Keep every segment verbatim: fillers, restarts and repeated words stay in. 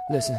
Listen.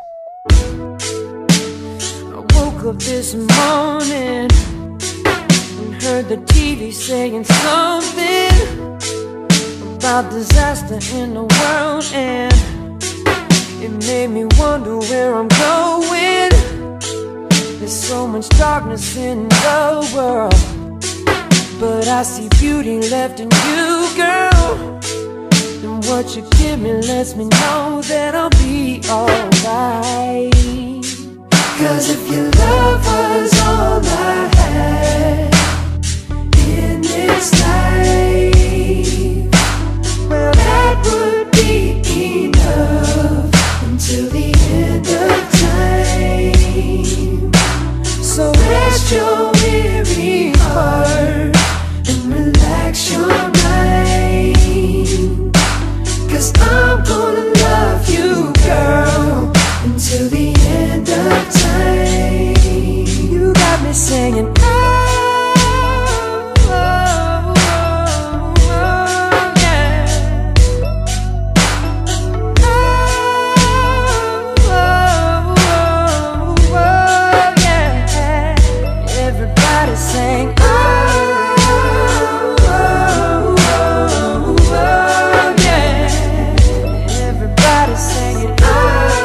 I woke up this morning and heard the T V saying something about disaster in the world, and it made me wonder where I'm going. There's so much darkness in the world, but I see beauty left in you, girl. And what you give me lets me know that I'll be alright. Cause if your love was all I had in this life, well, that would be enough until the end of time. So rest your weary heart and relax your mind, cause I'm gonna love you, girl, until the end of time. You got me singing, oh, oh, oh, oh, yeah. Oh, oh, oh, oh, yeah. Everybody sing, oh, oh, oh, oh, yeah. Everybody singing, oh,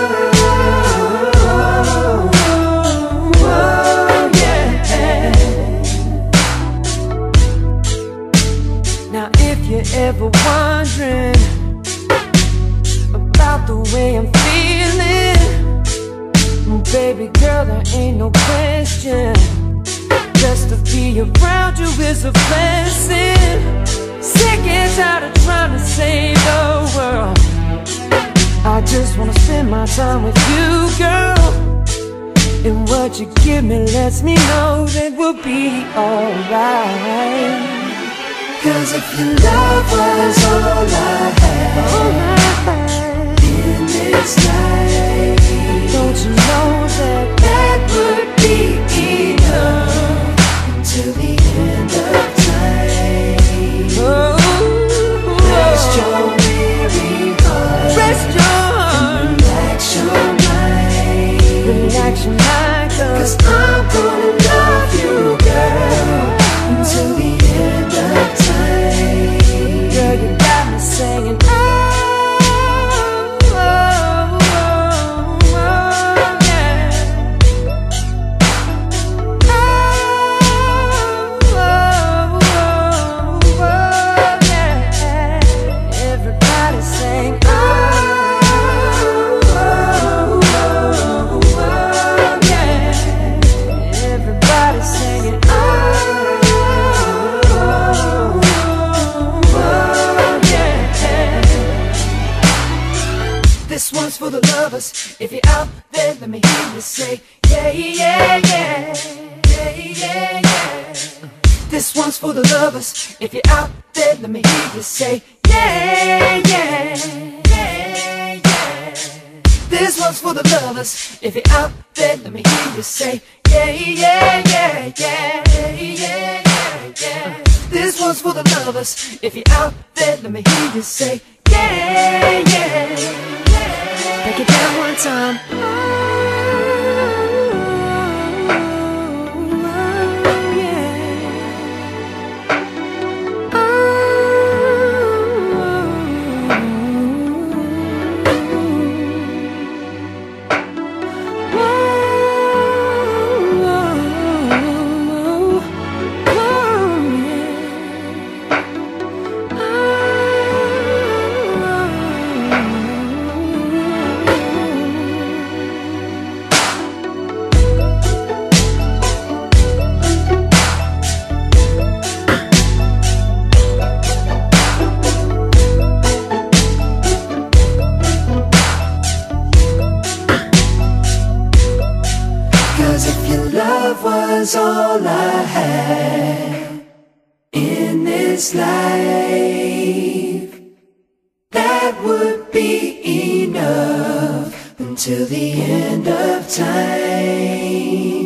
now if you're ever wondering about the way I'm feeling, baby girl, there ain't no question. Just to be around you is a blessing. Sick and tired of trying to save the world. I just wanna spend my time with you, girl. And what you give me lets me know that we'll be alright. Cause if your love was all I had, all I had in this life, don't you know that that would be enough until the end of time. oh, Rest your weary heart, rest your heart, relax your mind, relax your mind, cause I'm gonna love you, girl, until the end of time. girl, you got me singing, oh, oh, oh, oh, yeah. Oh, oh, oh, oh, yeah. Everybody sing, oh, oh, oh, oh, yeah. Everybody singing, oh, oh, oh, yeah. This one's for the lovers. If you're out there, let me hear you say, yeah, yeah, yeah, yeah, yeah, yeah. This one's for the lovers. If you're out there, let me hear you say, yeah, yeah, yeah, yeah. This one's for the lovers. If you're out there, let me hear you say, yeah, yeah, yeah, yeah, yeah, yeah, yeah. This one's for the lovers. If you're out there, let me hear you say, yeah, yeah, yeah. Break it down one time. Oh, yeah. Oh, Love was all I had in this life, that would be enough until the end of time.